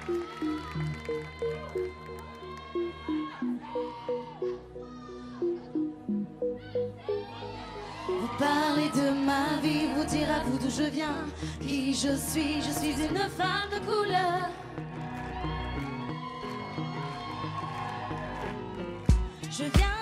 Vous parlez de ma vie, vous dire à vous d'où je viens, qui je suis une femme de couleur. Je viens